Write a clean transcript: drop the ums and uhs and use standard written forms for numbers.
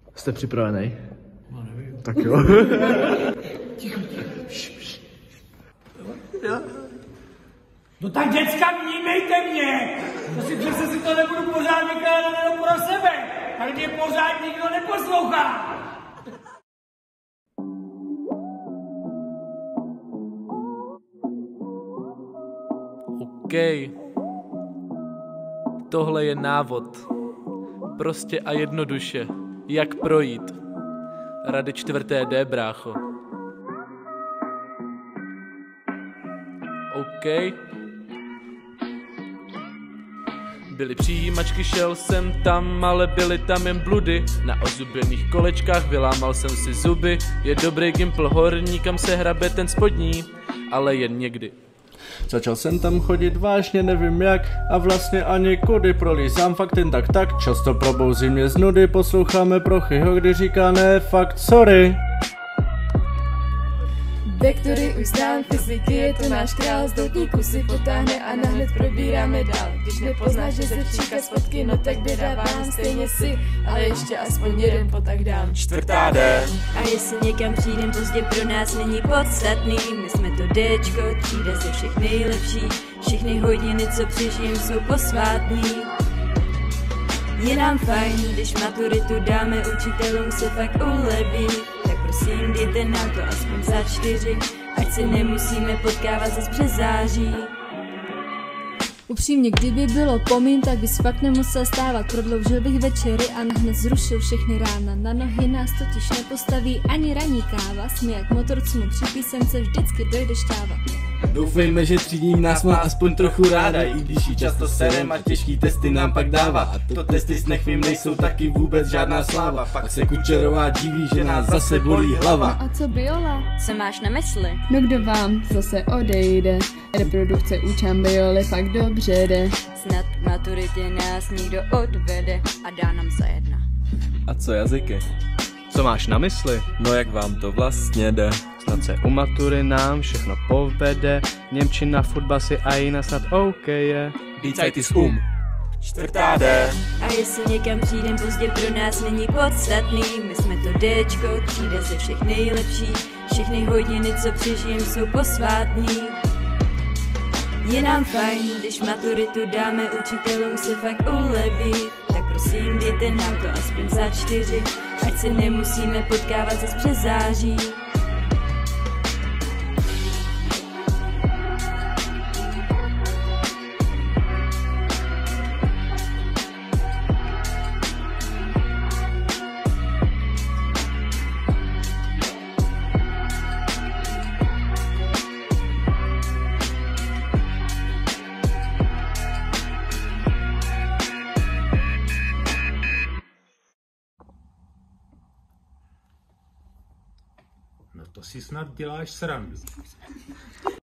Jste připravený? No nevím. Tak jo. Ticho. No tak děcka, vnímejte mě! To si přece si to nebudu pořád vykládat jenom pro sebe. Tady mě pořád nikdo neposlouchá. OK. Tohle je návod. Prostě a jednoduše. Jak projít. Rady 4D, brácho. OK. Byly přijímačky, šel jsem tam, ale byly tam jen bludy. Na ozubených kolečkách vylámal jsem si zuby. Je dobrý gimpl horní, kam se hrabe ten spodní, ale jen někdy. Začal jsem tam chodit vážně, nevím jak a vlastně ani kudy. Prolízám fakt jen tak, často probouzí mě z nudy. Posloucháme Prochyho, když říká ne, fakt sorry. Vektory už znám, fyziky je to náš král. Z doutníku si potáhne a nahled probíráme dál. Když nepoznáš, že se příkaz fotky, no tak běda vám. Stejně si, ale ještě aspoň jeden potak dám. 4D. A jestli někam přijdem pozdě, pro nás není podstatný. My jsme to Dčko, třída ze všech nejlepší. Všechny hodiny, co přežijem, jsou posvátný. Je nám fajn, když maturitu dáme, učitelům se fakt uleví. Tak prosím, dejte nám to aspoň za 4, ať se nemusíme potkávat zas přes září. Upřímně, kdyby bylo pomín, tak bys fakt nemusel stávat. Prodloužil bych večery a nahned zrušil všechny rána. Na nohy nás totiž nepostaví ani ranní káva. Jsme jak motorcům při písemce, vždycky dojde šťáva. Doufejme, že třídní nás má aspoň trochu ráda, i když jí často serem a těžký testy nám pak dává. A to testy s nechvím nejsou taky vůbec žádná sláva. Pak se Kučerová diví, že nás zase bolí hlava. No a co Biola? Co máš na mysli? No kdo vám zase odejde? Reprodukce učám Bioli fakt dobře jde. Snad k maturitě nás někdo odvede a dá nám za 1. A co jazyky? Co máš na mysli? No jak vám to vlastně jde? Snad se u matury nám všechno povede. Němčina, fotbasy a jiná snad OK je. Die Zeit ist 4D. A jestli někam přijdem pozdě, pro nás není podstatný. My jsme to Dčko, třída ze všech nejlepší. Všechny hodiny, co přežijem, jsou posvátný. Je nám fajn, když maturitu dáme, učitelům se fakt uleví. Tak prosím, dejte nám to aspoň za 4, ať se nemusíme potkávat zas přes září. No to si snad děláš srandu.